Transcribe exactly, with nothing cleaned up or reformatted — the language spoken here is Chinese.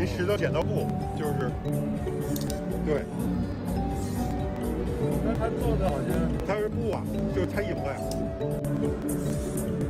一石头剪刀布，就是对。 那他做的好像他是布啊，就是他赢了呀。